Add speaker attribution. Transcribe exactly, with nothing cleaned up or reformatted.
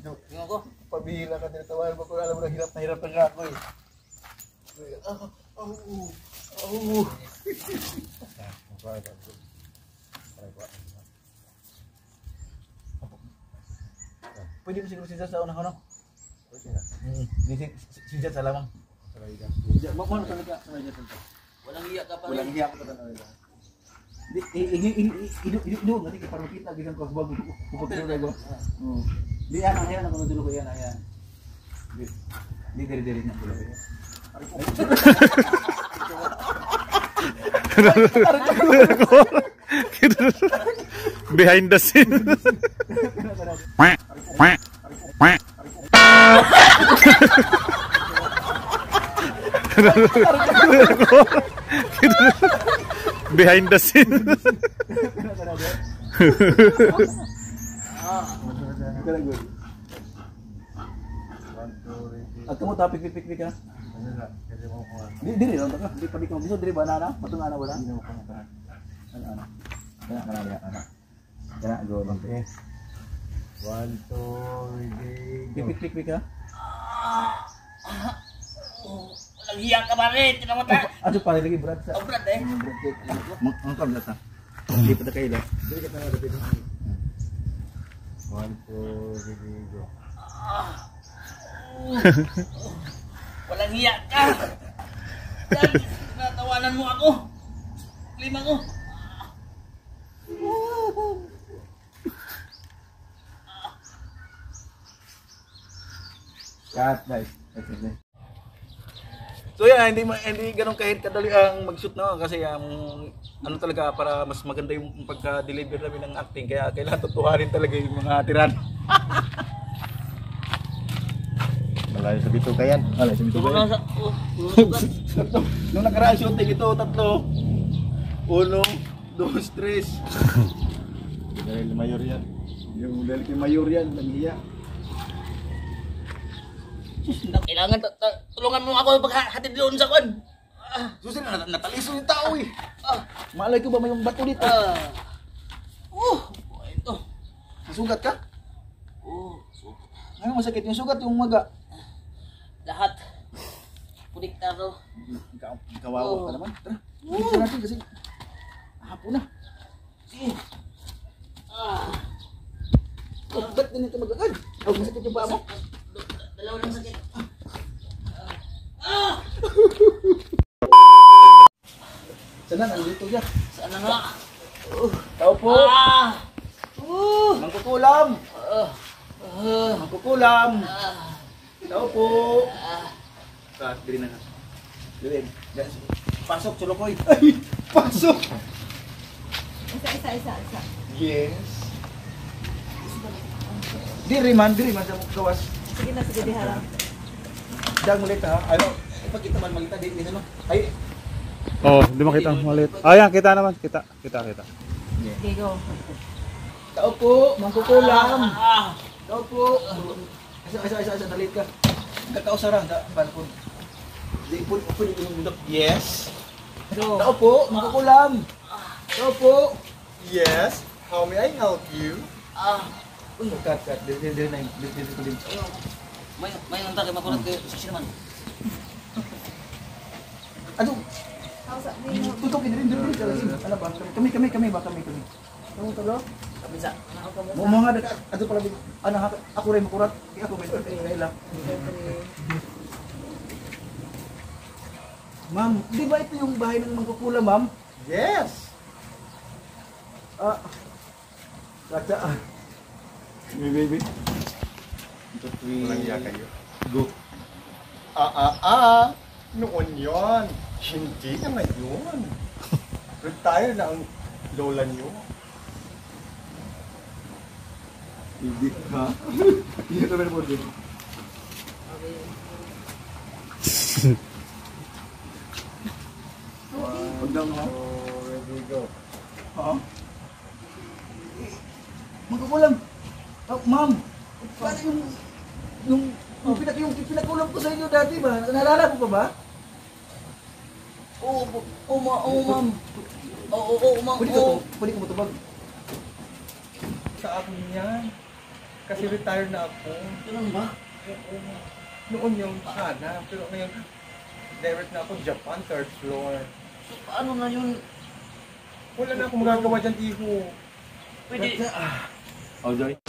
Speaker 1: Tingnan ko.
Speaker 2: Pabihila ka tinatawahan mo ko. Alam mo na hirap na hirap na nga ako eh. Ah, oh, oh. Pwede mo siguro si Jad sa unang ano? Pwede si Jad sa lamang. Mau talaga sa Jad.
Speaker 1: Walang hiya ka pa.
Speaker 2: Walang hiya ka pa talaga. Di ini ini ini ini nanti kita perlu kita gitu kau bagus pupuk itu udah gua. Di anak anak kalau dulu ya anak ya. Di dari darinya dulu ya.
Speaker 3: Behind the scene. Behind the scene.
Speaker 2: At kamu tapik pik pik pik ka? Di diri lang ka. Di pa di ka bisa diri banana, patung ana wala. Ana ana. Kana kana ya ana. Kana go lang te. one two three. Pik pik pik ka?
Speaker 1: Walang hiya ka ba rin? Tingnan mo ta.
Speaker 2: Aduh paling lagi berat sa.
Speaker 1: Oh, berat eh.
Speaker 2: Mangkam dah ta. Di pada kayo dah. Diri ka na dito. one two three go.
Speaker 1: Walang hiya ka. Dan natawanan mo ako. Lima ko.
Speaker 2: Cut, guys. Okay. So yeah, hindi hindi ganun kahit kadali ang mag-shoot na kasi ang ano talaga para mas maganda yung pagka-deliver namin ng acting kaya kailangan tutuhanin talaga yung mga tiran.
Speaker 3: Malayo sa bituka yan.
Speaker 2: Malayo sa bituka yan. Nung nakaraan shooting ito, tatlo. Uno, dos, tres. Dahil mayor yan. Yung dahil kay mayor yan, naghiya.
Speaker 1: Sus, kailangan tulungan mo ako paghatid doon sa kon.
Speaker 2: Ah, susi na nataliso yung tao eh. Ah, malay ko ba may bato dito?
Speaker 1: Ah. Oh, ito.
Speaker 2: Nasugat ka?
Speaker 1: Oh, sugat.
Speaker 2: Ano masakit yung sugat yung maga?
Speaker 1: Lahat. Puliktaro.
Speaker 2: Kawawa ka naman. Tara, bisa natin kasi hapon na.
Speaker 1: Sige. Ah.
Speaker 2: Oh, ba't ganito mag-agad? Oh, masakit yung paa mo?
Speaker 1: Dalawa ng sakit. Ah!
Speaker 2: Sana, nandito siya.
Speaker 1: Sana nga.
Speaker 2: Uh, tao po.
Speaker 1: Ah! Uh!
Speaker 2: Mangkukulam.
Speaker 1: Uh! Uh!
Speaker 2: Mangkukulam.
Speaker 1: Ah!
Speaker 2: Tao po.
Speaker 1: Ah!
Speaker 2: Kat, diri na. Diri. Pasok, Cholokoy. Ay, pasok.
Speaker 4: Isa, isa, isa, isa.
Speaker 2: Yes. Diri man, diri man sa gawas.
Speaker 4: Sige na, sige, diharap.
Speaker 2: Dang ulit ha. Ano, ipakita man malita di ano. Ay.
Speaker 3: Oh, di makita maliit. Ah, yan, kita naman, kita, kita, kita.
Speaker 4: Okay, go.
Speaker 2: Tao po, mangkukulam.
Speaker 1: Ah!
Speaker 2: Tao po. Isa, isa, isa, isa, dalit ka. Kakausara, da, pan po. Di po, po, yes.
Speaker 4: Go.
Speaker 2: Tao po, mangkukulam. Tao po. Yes. How may I help you?
Speaker 1: Ah!
Speaker 2: Uy, cut, cut. Dili, dili, dili, dili, dili, dili.
Speaker 1: May may nang tagay makulat kay saksi naman.
Speaker 2: Aduh,
Speaker 4: How's that being?
Speaker 2: tutok ini dili, dili, dili. Ano ba? Kami, kami, kami ba? Kami, kami. Kamu tahu?
Speaker 1: Bisa.
Speaker 2: Mau mga ada ato pala ano ako rin makurat. Ako may kaila. Ma'am, di ba ito yung bahay ng mangkukula, ma'am? Yes. Ah. Kaca. Baby, baby. Ito walang iya kayo. Go. Ah, ah, ah. Noon yon. Hindi na ngayon. Retire na ang lola niyo. Hindi ka. Hindi ka naman po din. Huwag daw mo. Ready, go. Ha? Magkukulam. Oh, ma'am. Paano yung... Yung... Yung, pinak, yung pinakulam ko sa inyo dati ba? Naalala mo pa ba?
Speaker 1: Oo, oo, ma, oo, ma'am. Oo, oo, ma'am.
Speaker 2: Pwede ka to. Pwede ka matubag. Sa akin yan. Kasi retired na ako.
Speaker 1: Ganun ba?
Speaker 2: Noon yung sana, pero ngayon, direct na ako Japan, third floor.
Speaker 1: So, paano na yun?
Speaker 2: Wala na akong magagawa dyan, iho.
Speaker 1: Pwede.
Speaker 2: Oh, Joy.